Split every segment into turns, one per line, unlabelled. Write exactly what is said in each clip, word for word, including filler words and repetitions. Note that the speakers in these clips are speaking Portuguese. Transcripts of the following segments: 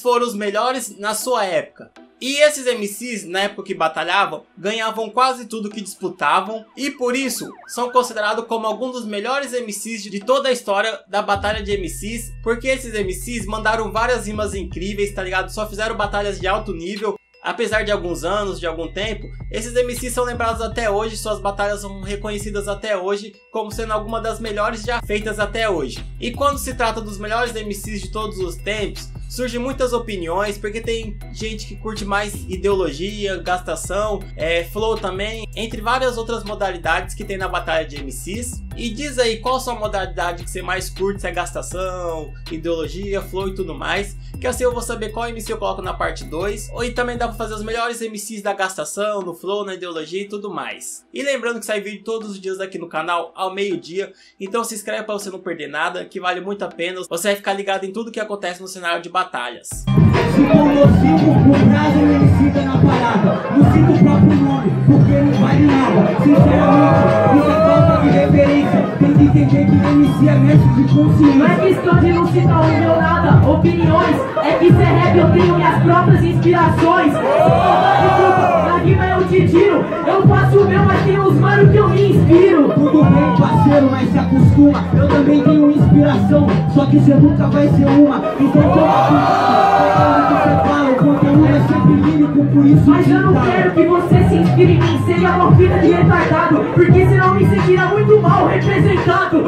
foram os melhores na sua época. E esses M Cs, na época que batalhavam, ganhavam quase tudo que disputavam e por isso são considerados como alguns dos melhores M Cs de toda a história da batalha de M Cs, porque esses M Cs mandaram várias rimas incríveis, tá ligado? Só fizeram batalhas de alto nível. Apesar de alguns anos, de algum tempo, esses M Cs são lembrados até hoje, suas batalhas são reconhecidas até hoje como sendo alguma das melhores já feitas até hoje. E quando se trata dos melhores M Cs de todos os tempos, surgem muitas opiniões, porque tem gente que curte mais ideologia, gastação, é, flow também, entre várias outras modalidades que tem na batalha de M Cs. E diz aí qual a sua modalidade que você mais curte, se é gastação, ideologia, flow e tudo mais, que assim eu vou saber qual M C eu coloco na parte dois, ou e também dá pra fazer os melhores M Cs da gastação, no flow, na ideologia e tudo mais. E lembrando que sai vídeo todos os dias aqui no canal ao meio-dia, então se inscreve pra você não perder nada, que vale muito a pena, você vai ficar ligado em tudo que acontece no cenário de batalhas.
Se for nocivo, o prazo ele cita na parada. Não cita o próprio nome, porque não vale nada. Sinceramente, isso é falta de referência. Tem que entender que M C é mestre de consciência.
Não é questão de não citar o meu nada, opiniões. É que ser rap eu tenho minhas próprias inspirações. Na rima eu te tiro, eu faço o meu, mas tem uns mano que eu me inspiro.
Tudo bem, parceiro, mas se acostuma. Eu também tenho inspiração, só que você nunca vai ser uma. Então toma cuidado, que você fala, o conteúdo é sempre lírico, por isso.
Mas eu não quero que você se inspire em mim, seja uma vida de retardado, porque senão me sentirá muito mal representado.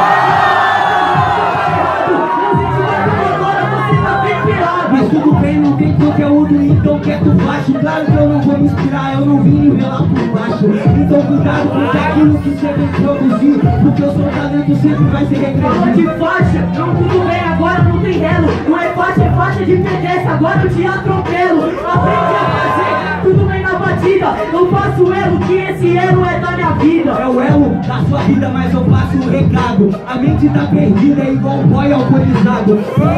Mas tudo bem, não tem conteúdo, então quieto baixo. Claro que eu não vou me inspirar, eu não vim nivelar por baixo. Então cuidado com aquilo que você vem produzir, porque o seu talento sempre vai ser regredido.
Fala de faixa, não tudo bem, agora não tem relo. Não é faixa, é faixa de pedestre, agora eu te atropelo. Aprendi a fazer, tudo bem na batida. Eu faço elo, que esse elo é da minha vida.
É o elo da sua vida, mas eu passo o recado. A mente tá perdida, é igual um boy alcoolizado.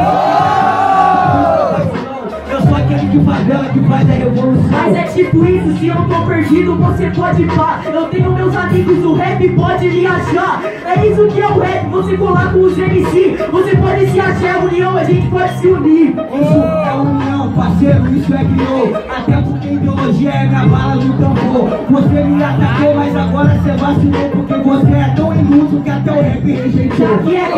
Eu sou aquele de favela que faz a revolução.
Mas é tipo isso, se eu tô perdido, você pode pá. Eu tenho meus amigos do rap, pode lhe achar. É isso que é o rap, você colar com os M C. Você pode se achar, é união, a gente pode se unir.
Isso é união, parceiro, isso é criou. Até porque ideologia é minha bala no tambor. Você me atacou, mas agora você vacilou, porque você é tão iluso que até o rap rejeitou.
Aqui é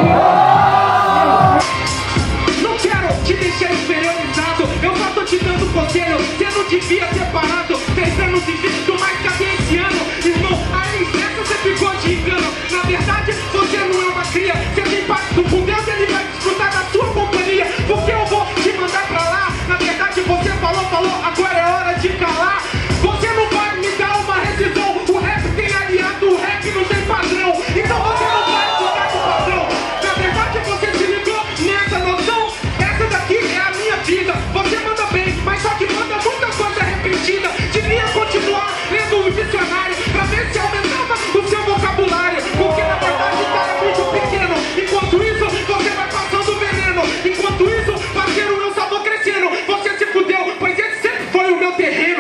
Não quero te deixar inferiorizado, eu só tô te dando conselho. Você não devia ter parado, pensando em vídeo, mas cadê esse ano? Irmão, aí nessa você ficou de engano. Na verdade, você não é uma cria, você tem pacto com Deus, ele vai desfrutar da sua companhia. Porque eu vou te mandar pra lá. Na verdade, você falou, falou, agora é hora de calar. Você não vai me dar uma rescisão. O rap tem aliado, o rap não tem padrão. Então você não vai mudar o padrão. Na verdade, você se ligou nessa noção. Essa daqui é a minha vida. Você manda bem, mas só que manda muita coisa repetida. Devia continuar lendo o dicionário pra ver se aumentava o seu vocabulário. Porque na verdade tá é muito pequeno. Enquanto isso, você vai passando veneno. Enquanto isso, parceiro, eu só vou crescendo. Você se fudeu, pois esse sempre foi o meu terreno.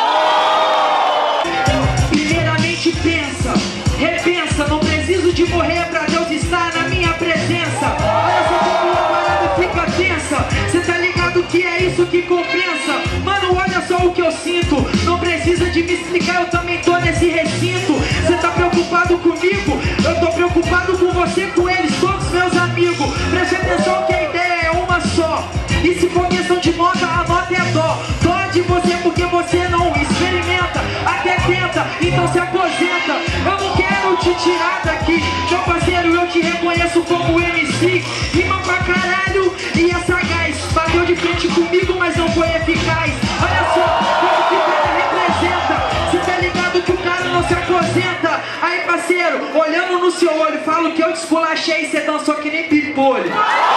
Primeiramente pensa, repensa. Não preciso de morrer pra Deus estar na minha presença. Olha só como a parada fica tensa. Cê tá ligado que é isso que compensa? Mano, olha só o que eu sinto. Não precisa de me explicar, eu também tô nesse recinto. Cê tá preocupado comigo? Eu tô preocupado com você, com eles, todos meus amigos. Preste atenção que a ideia é uma só. E se for questão de nota, a nota é dó. Dó de você porque você não experimenta, até tenta, então se aposenta. Eu não quero te tirar daqui, meu parceiro, eu te reconheço como M C. Rima pra caralho e é sagaz. Bateu de frente comigo, mas não foi eficaz. Olha só como que o cara representa. Cê tá ligado que o cara não se aposenta. Aí parceiro, olhando no seu olho, falo que eu te esculachei e cê dançou que nem pimpolho.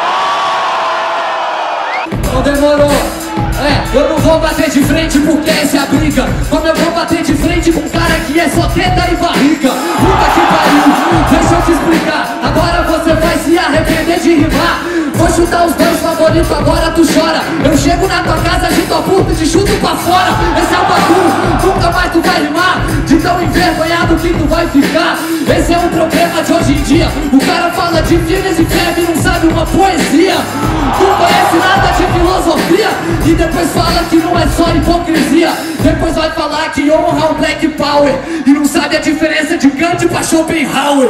Não demorou, é, eu não vou bater de frente porque essa é a briga. Como eu vou bater de frente com um cara que é só teta e barriga. Puta que pariu, deixa eu te explicar. Agora você vai se arrepender de rimar. Vou chutar os dois favoritos, agora tu chora. Eu chego na tua casa, agito a puta e te chuto pra fora. Esse é o bagulho, nunca mais tu vai rimar. De tão envergonhado que tu vai ficar. Esse é o problema de hoje em dia. O cara fala de filhas e febre e não sabe uma poesia. Não conhece nada de filosofia. só hipocrisia. Depois vai falar que honra o Black Power e não sabe a diferença de Gandhi pra Schopenhauer.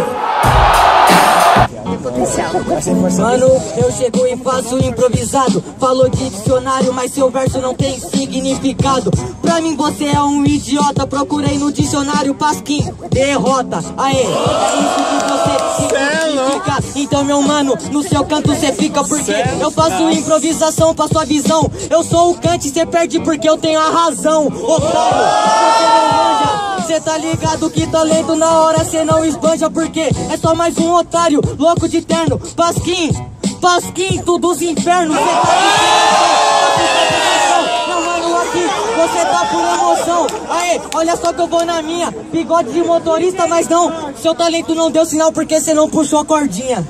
Mano, eu chego e faço improvisado. Falou de dicionário, mas seu verso não tem significado. Pra mim você é um idiota. Procurei no dicionário Pasquim, derrota. Aê, é isso que você significa. Então meu mano, no seu canto cê fica. Porque eu faço improvisação pra sua visão. Eu sou o Kant, cê perde porque eu tenho a razão. Otário, você não manja. Cê tá ligado que talento na hora cê não esbanja. Porque é só mais um otário, louco de terno. Pasquim, Pasquinto dos infernos. Cê tá ligado? Não, mano, aqui você tá por emoção. Aê, olha só que eu vou na minha. Bigode de motorista, mas não, seu talento não deu sinal porque cê não puxou a cordinha.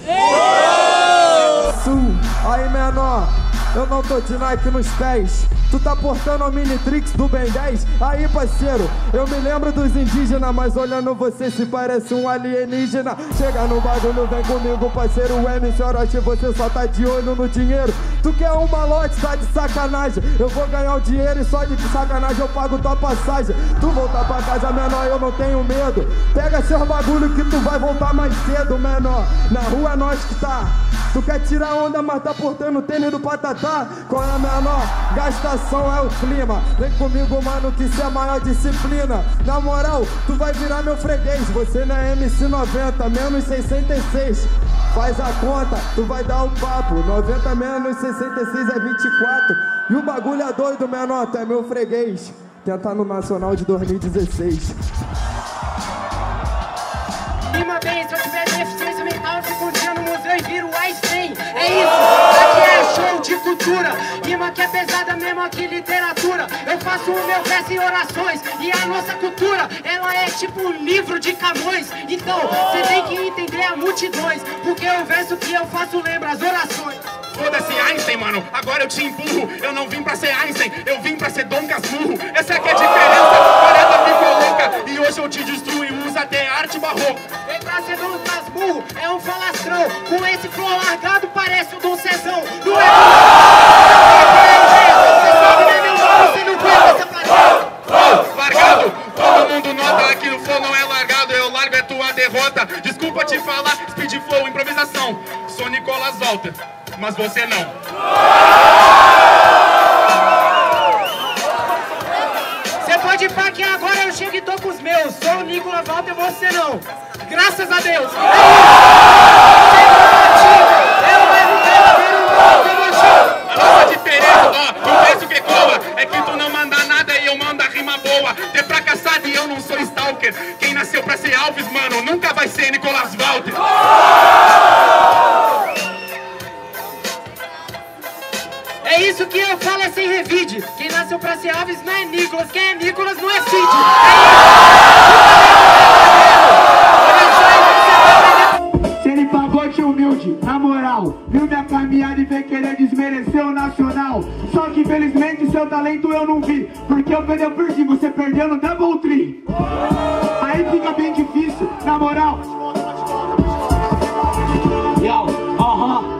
Sul, aí menor, eu não tô de Nike nos pés. Tu tá portando o Minitrix do Ben dez? Aí parceiro, eu me lembro dos indígenas, mas olhando você se parece um alienígena. Chega no bagulho, vem comigo parceiro, o M C Orochi, você só tá de olho no dinheiro. Tu quer um malote, tá de sacanagem. Eu vou ganhar o dinheiro e só de sacanagem eu pago tua passagem. Tu voltar pra casa menor, eu não tenho medo. Pega seus bagulho que tu vai voltar mais cedo, menor. Na rua é nós que tá. Tu quer tirar onda, mas tá portando o tênis do Patatá. Qual é a menor? Gastação é o clima. Vem comigo, mano, que isso é a maior disciplina. Na moral, tu vai virar meu freguês. Você não é M C noventa, menos sessenta e seis. Faz a conta, tu vai dar o papo. noventa menos sessenta e seis é vinte e quatro. E o bagulho é doido, menor, tu é meu freguês. Tentar no Nacional de dois mil e dezesseis.
Rima bem, se eu tiver deficiência mental, eu fico um dia no museu e viro Einstein. É isso, aqui é show de cultura. Rima que é pesada mesmo, aqui literatura. Eu faço o meu verso em orações. E a nossa cultura, ela é tipo um livro de Camões. Então, você tem que entender a multidões, porque o verso que eu faço lembra as orações.
Foda-se Einstein, mano, agora eu te empurro. Eu não vim pra ser Einstein, eu vim pra ser Dom Casmurro. Essa aqui é a diferença, parada ficou louca. E hoje eu te destruo e uso até arte barroca.
Vem pra ser Dom Casmurro, é um falastrão. Com esse flow largado parece o Dom Cezão. Não é você sabe, né, meu mano, você não conhece essa plateia.
Largado, todo mundo nota que o flow não é largado. Eu largo é tua derrota. Desculpa te falar, speed flow, improvisação. Sou Nicolas Walter, mas você não.
Você pode pá que agora eu chego e tô com os meus. Sou o Nicolas Walter, você não. Graças a Deus.
A nossa diferença, ó, não penso que cola. É que tu não manda nada e eu mando a rima boa. Tem fracassado e eu não sou stalker. Quem nasceu pra ser Alves, mano, nunca vai ser Nicolas Walter.
É isso que eu falo, é sem revide. Quem nasceu pra ser Alves não é Nicolas, quem é Nicolas não é Cid.
Se ele pagou de humilde, na moral, viu minha caminhada e veio querer desmerecer o nacional. Só que infelizmente seu talento eu não vi, porque eu perdeu por si, você perdeu no Double Tree. Aí fica bem difícil, na moral.
Yo, aham.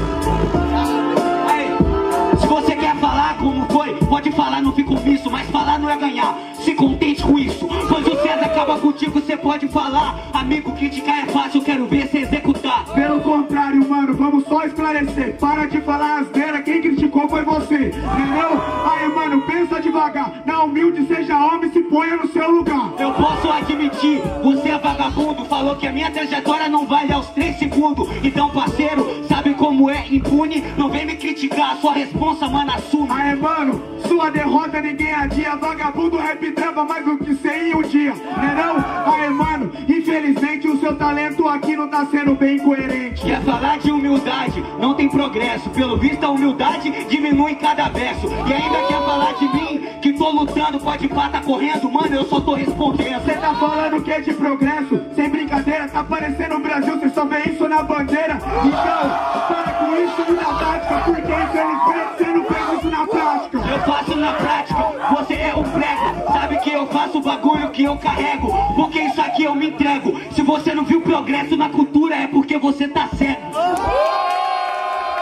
Se você quer falar como foi, pode falar, não fica omisso. Mas falar não é ganhar, se contente com isso. Pois o César acaba contigo, você pode falar. Amigo, criticar é fácil, eu quero ver você executar.
Pelo contrário, mano, vamos só esclarecer. Para de falar asneira, quem criticou foi você, entendeu? Aí, mano, pensa devagar. Na humilde, seja homem, se ponha no seu lugar.
Eu posso admitir, você é vagabundo. Falou que a minha trajetória não vale aos três segundos. Então, parceiro, sabe como é impune? Não vem me criticar, sua responsa, mano, assume.
Aí, mano, sua derrota ninguém adia. Vagabundo rap trava mais do que cem em um dia, entendeu? Aí, mano, infelizmente o seu talento aqui não tá sendo bem coerente.
Quer falar de humildade, não tem progresso. Pelo visto a humildade diminui cada verso. E ainda quer falar de mim, que tô lutando, pode pá, tá correndo. Mano, eu só tô respondendo.
Cê tá falando que é de progresso? Sem brincadeira, tá parecendo o Brasil, cê só vê isso na bandeira. Então, para com isso na tática, porque infelizmente cê não fez isso na prática.
Eu faço na prática, você é um prego. Sabe que eu faço o bagulho que eu carrego, porque isso aqui eu me entrego. Se você não viu progresso na cultura, é porque você tá cego.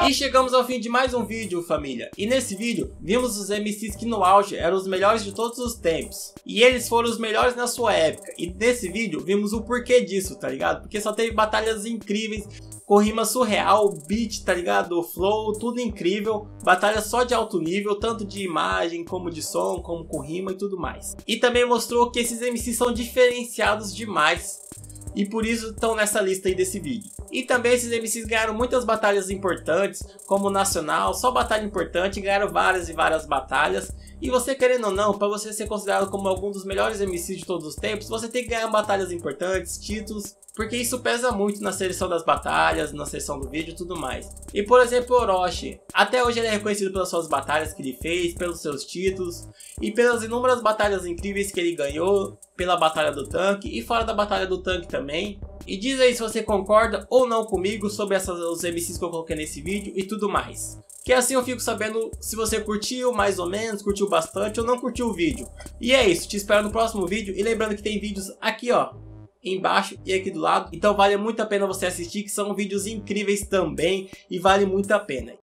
E chegamos ao fim de mais um vídeo, família. E nesse vídeo, vimos os M Cs que no auge eram os melhores de todos os tempos. E eles foram os melhores na sua época. E nesse vídeo, vimos o porquê disso, tá ligado? Porque só teve batalhas incríveis, com rima surreal, beat, tá ligado? Flow, tudo incrível. Batalha só de alto nível, tanto de imagem, como de som, como com rima e tudo mais. E também mostrou que esses M Cs são diferenciados demais. E por isso estão nessa lista aí desse vídeo. E também esses M Cs ganharam muitas batalhas importantes, como Nacional, só batalha importante, ganharam várias e várias batalhas. E você, querendo ou não, para você ser considerado como algum dos melhores M Cs de todos os tempos, você tem que ganhar batalhas importantes, títulos, porque isso pesa muito na seleção das batalhas, na seleção do vídeo e tudo mais. E por exemplo, o Orochi, até hoje ele é reconhecido pelas suas batalhas que ele fez, pelos seus títulos e pelas inúmeras batalhas incríveis que ele ganhou, pela batalha do tanque e fora da batalha do tanque também. E diz aí se você concorda ou não comigo sobre essas, os M Cs que eu coloquei nesse vídeo e tudo mais. Que assim eu fico sabendo se você curtiu mais ou menos, curtiu bastante ou não curtiu o vídeo. E é isso, te espero no próximo vídeo e lembrando que tem vídeos aqui ó, embaixo e aqui do lado. Então vale muito a pena você assistir, que são vídeos incríveis também e vale muito a pena.